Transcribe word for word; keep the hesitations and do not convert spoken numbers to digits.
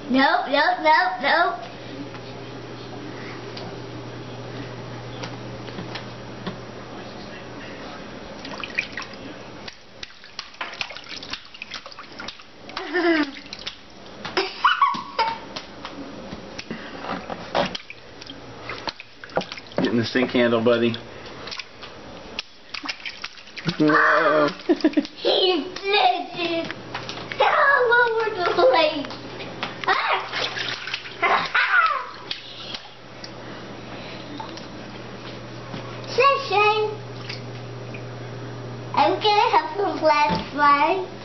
Nope, nope, nope, nope. Getting the sink handle, buddy. Whoa. He's glitching. Oh, over the lake. Sunshine. I'm gonna have some flash flies.